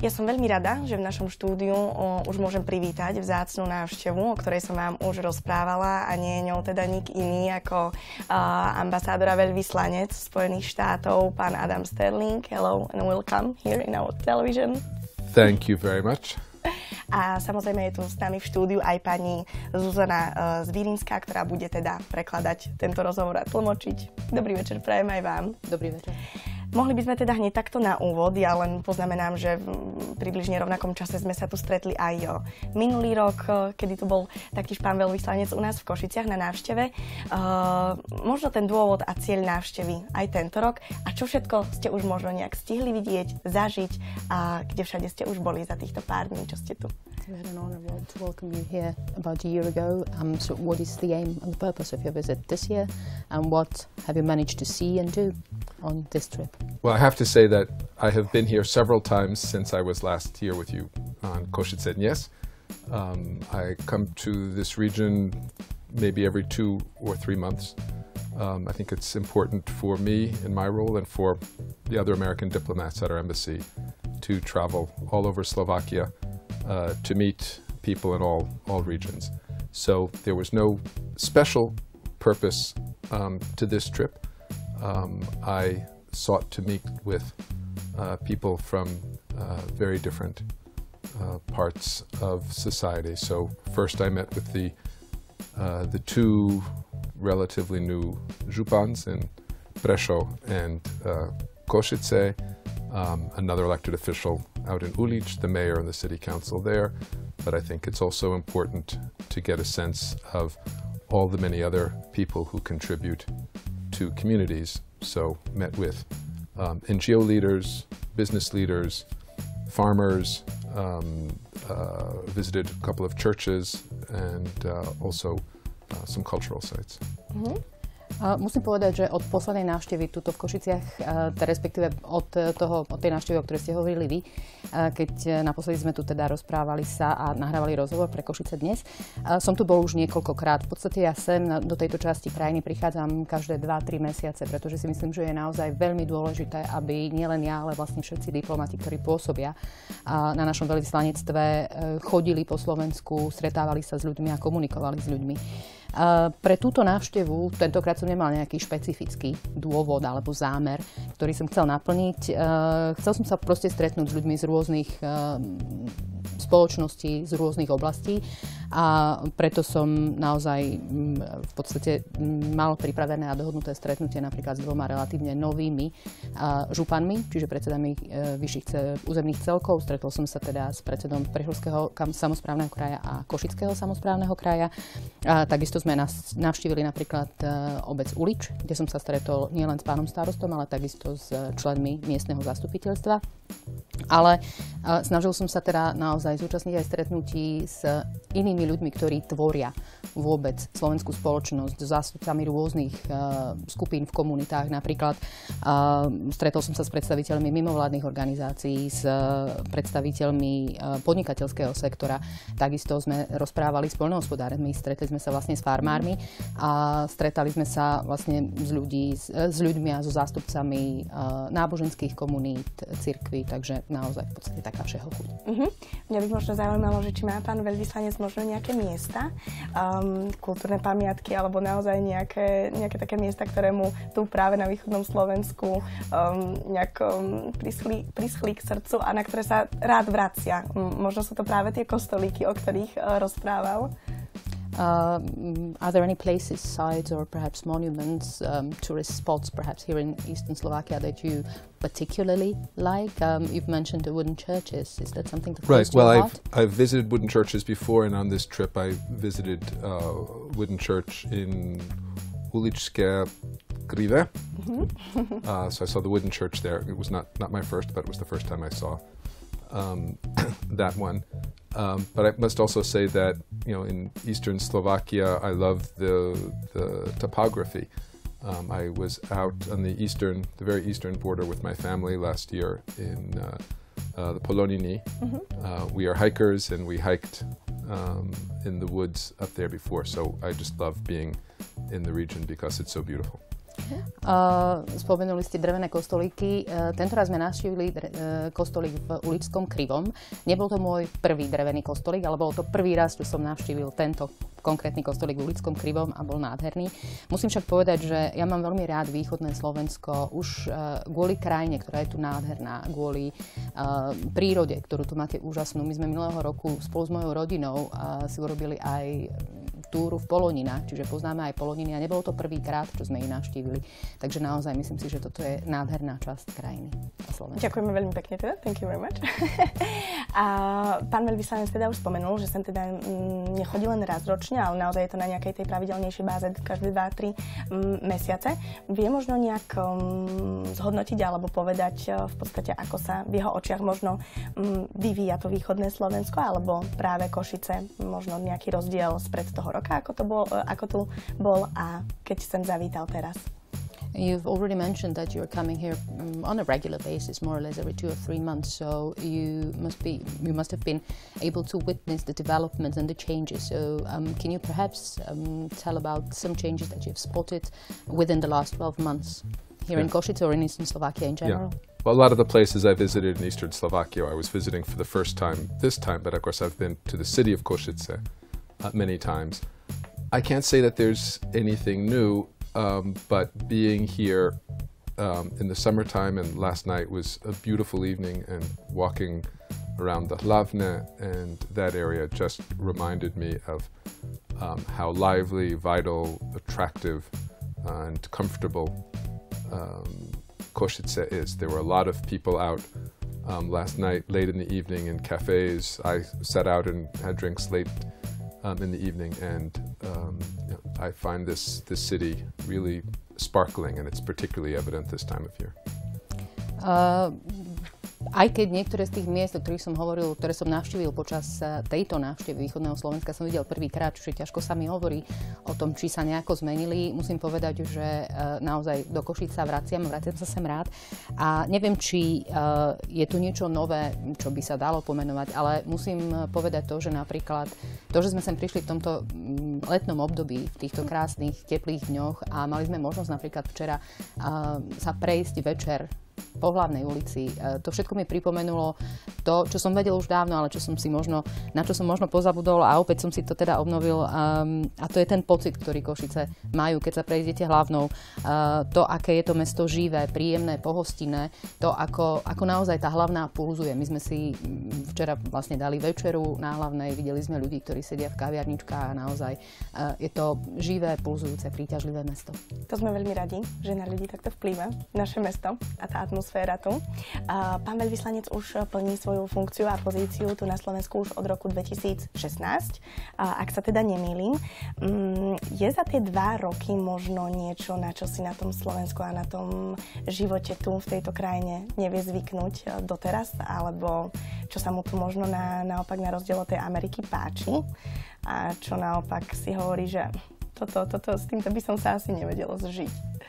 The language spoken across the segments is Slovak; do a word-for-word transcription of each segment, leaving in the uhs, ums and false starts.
Ja som veľmi rada, že v našom štúdiu o, už môžem privítať vzácnu návštevu, o ktorej som vám už rozprávala, a nie je ňou teda nik iný ako uh, ambasádor a veľvyslanec Spojených štátov, pán Adam Sterling. Hello and welcome here in our television. Thank you very much. A samozrejme je tu s nami v štúdiu aj pani Zuzana uh, Zvírinská, ktorá bude teda prekladať tento rozhovor a tlmočiť. Dobrý večer prajem aj vám. Dobrý večer. Mohli by sme teda hneď takto na úvod, ja len poznamenám, že v približne rovnakom čase sme sa tu stretli aj o minulý rok, kedy tu bol taktiež pán veľvyslanec u nás v Košiciach na návšteve. Uh, možno ten dôvod a cieľ návštevy aj tento rok a čo všetko ste už možno nejak stihli vidieť, zažiť a kde všade ste už boli za týchto pár dní, čo ste tu. We had an honor to welcome you here about a year ago. Um, so what is the aim and the purpose of your visit this year, and what have you managed to see and do on this trip? Well, I have to say that I have been here several times since I was last here with you on Košice Dnes. Um, I come to this region maybe every two or three months. Um, I think it's important for me in my role and for the other American diplomats at our embassy to travel all over Slovakia uh, to meet people in all, all regions. So there was no special purpose um, to this trip. Um, I sought to meet with uh, people from uh, very different uh, parts of society. So first I met with the uh, the two relatively new župans in Prešov and uh, Košice, um, another elected official out in Ulič, the mayor and the city council there. But I think it's also important to get a sense of all the many other people who contribute to communities. So met with um, N G O leaders, business leaders, farmers, um, uh, visited a couple of churches and uh, also uh, some cultural sites. Mm-hmm. Uh, musím povedať, že od poslednej návštevy tuto v Košiciach, uh, respektíve od, toho, od tej návštevy, o ktorej ste hovorili vy, uh, keď uh, naposledy sme tu teda rozprávali sa a nahrávali rozhovor pre Košice Dnes, uh, som tu bol už niekoľkokrát. V podstate ja sem na, do tejto časti krajiny prichádzam každé dva tri mesiace, pretože si myslím, že je naozaj veľmi dôležité, aby nielen ja, ale vlastne všetci diplomati, ktorí pôsobia uh, na našom veľvyslanectve, uh, chodili po Slovensku, stretávali sa s ľuďmi a komunikovali s ľuďmi. Uh, pre túto návštevu tentokrát som nemal nejaký špecifický dôvod alebo zámer, ktorý som chcel naplniť. Uh, chcel som sa proste stretnúť s ľuďmi z rôznych uh, spoločností, z rôznych oblastí a preto som naozaj m, v podstate m, mal pripravené a dohodnuté stretnutie napríklad s dvoma relatívne novými uh, županmi, čiže predsedami uh, vyšších ce- územných celkov. Stretol som sa teda s predsedom Prešovského samosprávneho kraja a Košického samosprávneho kraja. Uh, takisto sme nás navštívili napríklad uh, obec Ulič, kde som sa stretol nielen s pánom starostom, ale takisto s členmi miestneho zastupiteľstva. Ale uh, snažil som sa teda naozaj zúčastniť aj stretnutí s inými ľuďmi, ktorí tvoria vôbec slovenskú spoločnosť, s zástupcami rôznych uh, skupín v komunitách. Napríklad uh, stretol som sa s predstaviteľmi mimovládnych organizácií, s uh, predstaviteľmi uh, podnikateľského sektora. Takisto sme rozprávali s poľnohospodármi, stretli sme sa vlastne s farmármi a stretali sme sa vlastne s, ľudí, s, s ľuďmi a so zástupcami uh, náboženských komunít, cirkví, takže naozaj v podstate taká všeho chuť. Uh-huh. Mňa by možno zaujímalo, že či má pán veľvyslanec možno nejaké miesta, um, kultúrne pamiatky alebo naozaj nejaké, nejaké také miesta, ktoré mu tu práve na východnom Slovensku um, nejak um, prischli, prischli k srdcu a na ktoré sa rád vracia. Um, možno sú to práve tie kostolíky, o ktorých uh, rozprával. Uh, are there any places, sites, or perhaps monuments, um, tourist spots, perhaps here in eastern Slovakia that you particularly like? Um, you've mentioned the wooden churches. Is that something that right? close to Well, your I've heart? I've visited wooden churches before, and on this trip I visited uh, wooden church in Uličské Krive. Mm-hmm. uh, so I saw the wooden church there. It was not not my first, but it was the first time I saw um, that one. Um, but I must also say that, you know, in eastern Slovakia, I love the the topography. Um, I was out on the eastern, the very eastern border with my family last year in uh, uh, the Poloniny. Mm-hmm. Uh, we are hikers, and we hiked um, in the woods up there before. So I just love being in the region because it's so beautiful. Uh, spomenuli ste drevené kostolíky. Uh, tento raz sme navštívili dre- uh, kostolík v Ulickom Krivom. Nebol to môj prvý drevený kostolík, ale bol to prvý raz, čo som navštívil tento konkrétny kostolík v Ulickom Krivom a bol nádherný. Musím však povedať, že ja mám veľmi rád východné Slovensko už uh, kvôli krajine, ktorá je tu nádherná, kvôli uh, prírode, ktorú tu máte úžasnú. My sme minulého roku spolu s mojou rodinou uh, si urobili aj túru v Poloninách, čiže poznáme aj Poloniny a nebolo to prvýkrát, čo sme ich navštívili. Takže naozaj myslím si, že toto je nádherná časť krajiny a Slovenska. Ďakujeme veľmi pekne teda, thank you very much. A pán veľvyslanec teda už spomenul, že sem teda mm, nechodí len raz ročne, ale naozaj je to na nejakej tej pravidelnejšej báze každé dva tri mm, mesiace. Vie možno nejak mm, zhodnotiť alebo povedať v podstate, ako sa v jeho očiach možno mm, vyvíja to východné Slovensko, alebo práve Košice, možno nejaký rozdiel spred toho roka, ako to bol, ako tu bol a keď sem zavítal teraz. You've already mentioned that you're coming here um, on a regular basis, more or less every two or three months. So you must be, you must have been able to witness the developments and the changes. So um, can you perhaps um, tell about some changes that you've spotted within the last twelve months here yeah. in Košice or in Eastern Slovakia in general? Yeah. Well, a lot of the places I visited in Eastern Slovakia, I was visiting for the first time this time, but of course I've been to the city of Košice uh, many times. I can't say that there's anything new. Um, but being here um, in the summertime and last night was a beautiful evening, and walking around the Hlavne and that area just reminded me of um, how lively, vital, attractive, uh, and comfortable um, Košice is. There were a lot of people out um, last night, late in the evening in cafes. I sat out and had drinks late Um, in the evening, and um, you know, I find this this city really sparkling, and it's particularly evident this time of year. Uh, aj keď niektoré z tých miest, o ktorých som hovoril, ktoré som navštívil počas tejto návštevy východného Slovenska, som videl prvýkrát, čiže ťažko sa mi hovorí o tom, či sa nejako zmenili. Musím povedať, že uh, naozaj do Košíc sa vraciam, vraciam sa sem rád a neviem, či uh, je tu niečo nové, čo by sa dalo pomenovať, ale musím povedať to, že napríklad to, že sme sem prišli v tomto letnom období, v týchto krásnych, teplých dňoch a mali sme možnosť napríklad včera uh, sa prejsť večer po Hlavnej ulici. To všetko mi pripomenulo to, čo som vedel už dávno, ale čo som si možno, na čo som možno pozabudol a opäť som si to teda obnovil. Um, a to je ten pocit, ktorý Košice majú, keď sa prejdete Hlavnou. Uh, to, aké je to mesto živé, príjemné, pohostinné, to, ako, ako naozaj tá Hlavná pulzuje. My sme si včera vlastne dali večeru na Hlavnej, videli sme ľudí, ktorí sedia v kaviarničkách a naozaj uh, je to živé, pulzujúce, príťažlivé mesto. To sme veľmi radi, že na ľudí takto vplýva naše mesto a tá atmosféra tu. Pán veľvyslanec už plní svoju funkciu a pozíciu tu na Slovensku už od roku dvetisícšestnásť. Ak sa teda nemýlim, je za tie dva roky možno niečo, na čo si na tom Slovensku a na tom živote tu v tejto krajine nevie zvyknúť doteraz, alebo čo sa mu tu možno na, naopak na rozdiel od tej Ameriky páči a čo naopak si hovorí, že toto, toto, s týmto by som sa asi nevedelo zžiť.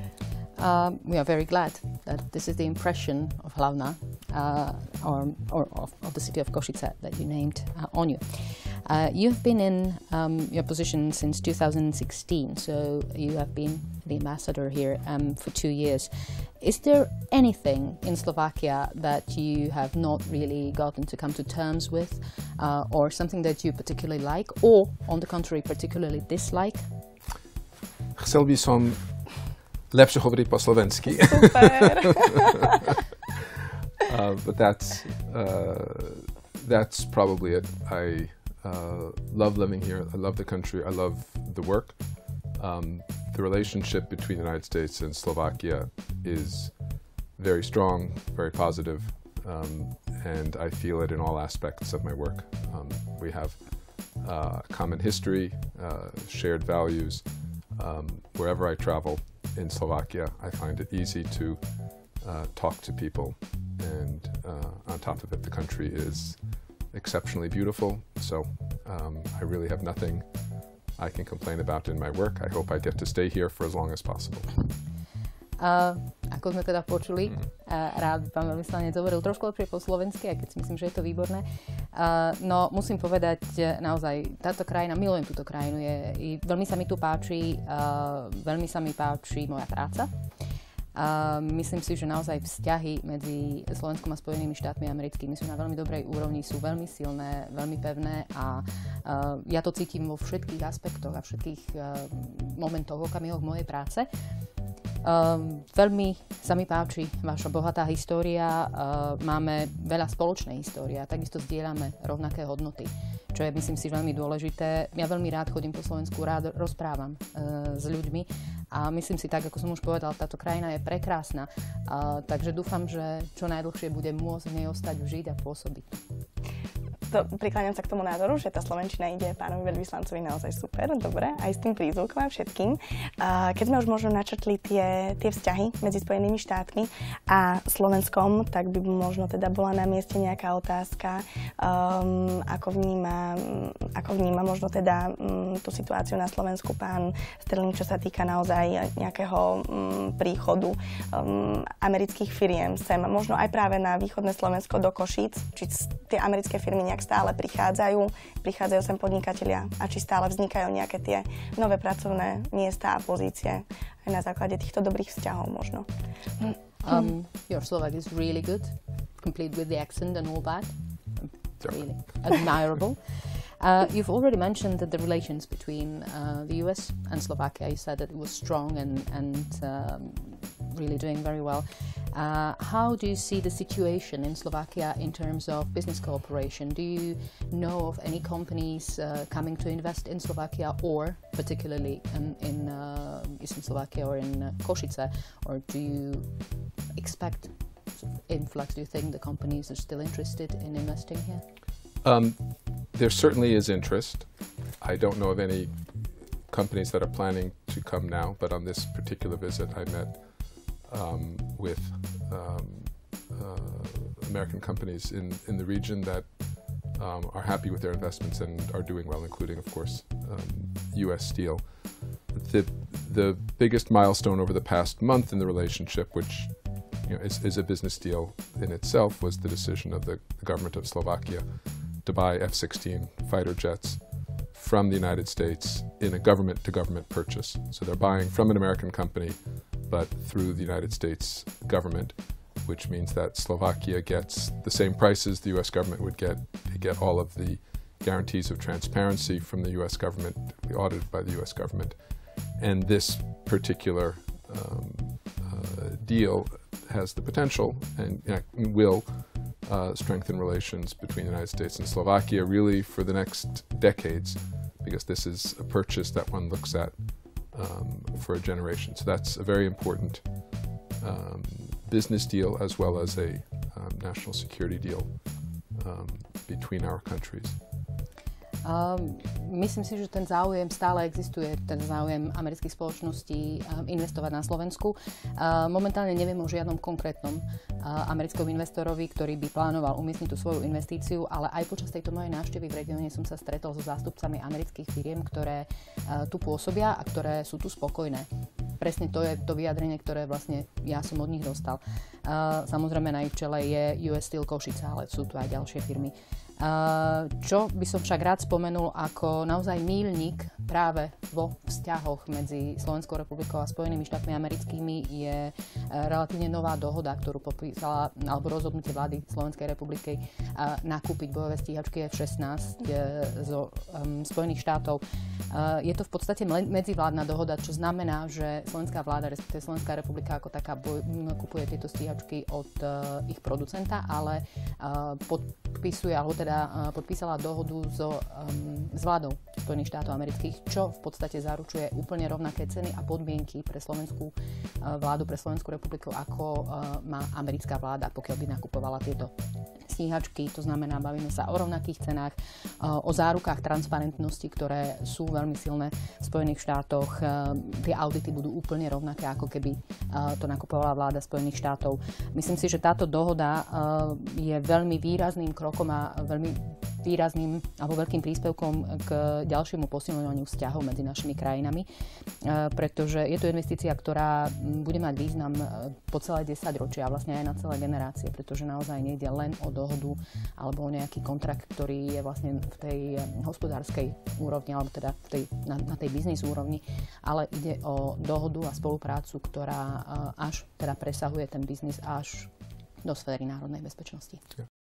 Uh, we are very glad that this is the impression of Hlavna, uh, or, or of, of the city of Košice that you named uh, on you. Uh, you've been in um, your position since two thousand sixteen, so you have been the ambassador here um, for two years. Is there anything in Slovakia that you have not really gotten to come to terms with, uh, or something that you particularly like, or on the contrary, particularly dislike? Chcel by som lepšie hovoriť po slovensky. uh, but that's uh, that's probably it. I uh, love living here. I love the country. I love the work. Um, the relationship between the United States and Slovakia is very strong, very positive, um, and I feel it in all aspects of my work. Um, we have uh, common history, uh, shared values. Um, wherever I travel in Slovakia, I find it easy to uh, talk to people, and uh, on top of it, the country is exceptionally beautiful, so um, I really have nothing I can complain about in my work. I hope I get to stay here for as long as possible. Uh, ako sme teda počuli, uh, rád by pán veľvyslanec hovoril trošku lepšie po slovensky, aj keď si myslím, že je to výborné. Uh, no musím povedať, naozaj, táto krajina, milujem túto krajinu, je, je, veľmi sa mi tu páči, uh, veľmi sa mi páči moja práca. Uh, myslím si, že naozaj vzťahy medzi Slovenskom a Spojenými štátmi americkými sú na veľmi dobrej úrovni, sú veľmi silné, veľmi pevné a uh, ja to cítim vo všetkých aspektoch a všetkých uh, momentoch, okamihoch mojej práce. Uh, veľmi sa mi páči vaša bohatá história, uh, máme veľa spoločnej histórie a takisto zdieľame rovnaké hodnoty, čo je, myslím si, veľmi dôležité. Ja veľmi rád chodím po Slovensku, rád rozprávam uh, s ľuďmi a myslím si, tak ako som už povedala, táto krajina je prekrásna, uh, takže dúfam, že čo najdlhšie budem môcť v nej ostať, žiť a pôsobiť. To, prikláňam sa k tomu názoru, že tá slovenčina ide pánovi veľvyslancovi naozaj super, dobre, aj s tým prízvukom a všetkým. Uh, keď sme už možno načrtli tie, tie vzťahy medzi Spojenými štátmi a Slovenskom, tak by možno teda bola na mieste nejaká otázka, um, ako, vníma, ako vníma možno teda um, tú situáciu na Slovensku pán Sterling, čo sa týka naozaj nejakého um, príchodu um, amerických firiem sem, možno aj práve na východné Slovensko do Košíc, či tie americké firmy nejak stále prichádzajú, prichádzajú sem podnikatelia a či stále vznikajú nejaké tie nové pracovné miesta a pozície aj na základe týchto dobrých vzťahov možno. Um, your Slovak is really good, complete with the accent and all that. Really admirable. Uh, you've already mentioned that the relations between uh, the U S and Slovakia, you said that it was strong and, and um, really doing very well. Uh, how do you see the situation in Slovakia in terms of business cooperation? Do you know of any companies uh, coming to invest in Slovakia or particularly in, in uh, Eastern Slovakia or in uh, Košice? Or do you expect influx? Do you think the companies are still interested in investing here? Um, there certainly is interest. I don't know of any companies that are planning to come now, but on this particular visit I met um, with um, uh, American companies in, in the region that um, are happy with their investments and are doing well, including, of course, um, U S Steel. The, the biggest milestone over the past month in the relationship, which you know, is, is a business deal in itself, was the decision of the, the government of Slovakia to buy F sixteen fighter jets from the United States in a government-to-government purchase. So they're buying from an American company, but through the United States government, which means that Slovakia gets the same prices the U S government would get. They get all of the guarantees of transparency from the U S government, audited by the U S government. And this particular um, uh, deal has the potential and uh, will uh, strengthen relations between the United States and Slovakia really for the next decades, because this is a purchase that one looks at um, for a generation. So that's a very important um, business deal as well as a um, national security deal um, between our countries. Um, myslím si, že ten záujem stále existuje, ten záujem amerických spoločností um, investovať na Slovensku. Uh, momentálne neviem o žiadnom konkrétnom uh, americkom investorovi, ktorý by plánoval umiestniť tú svoju investíciu, ale aj počas tejto mojej návštevy v regióne som sa stretol so zástupcami amerických firiem, ktoré uh, tu pôsobia a ktoré sú tu spokojné. Presne to je to vyjadrenie, ktoré vlastne ja som od nich dostal. Uh, samozrejme na ich čele je U S Steel Košice, ale sú tu aj ďalšie firmy. Uh, čo by som však rád spomenul ako naozaj míľnik práve vo vzťahoch medzi Slovenskou republikou a Spojenými štátmi americkými je uh, relatívne nová dohoda, ktorú podpísala, alebo rozhodnutie vlády Slovenskej republiky uh, nakúpiť bojové stíhačky F šestnásť uh, zo um, Spojených štátov. Uh, je to v podstate medzivládna dohoda, čo znamená, že slovenská vláda, respektíve Slovenská republika ako taká boj, kupuje tieto stíhačky od uh, ich producenta, ale uh, podpisuje, alebo teda podpísala dohodu so, um, s vládou Spojených štátov amerických, čo v podstate zaručuje úplne rovnaké ceny a podmienky pre slovenskú uh, vládu, pre Slovenskú republiku, ako uh, má americká vláda, pokiaľ by nakupovala tieto stíhačky. To znamená, bavíme sa o rovnakých cenách, uh, o zárukách transparentnosti, ktoré sú veľmi silné v Spojených štátoch. Uh, tie audity budú úplne rovnaké, ako keby uh, to nakupovala vláda Spojených štátov. Myslím si, že táto dohoda uh, je veľmi výrazným krokom a veľmi výrazným alebo veľkým príspevkom k ďalšiemu posilňovaniu vzťahov medzi našimi krajinami, pretože je to investícia, ktorá bude mať význam po celé desaťročia a vlastne aj na celé generácie, pretože naozaj nejde len o dohodu alebo o nejaký kontrakt, ktorý je vlastne v tej hospodárskej úrovni alebo teda v tej, na, na tej biznis úrovni, ale ide o dohodu a spoluprácu, ktorá až teda presahuje ten biznis až do sféry národnej bezpečnosti.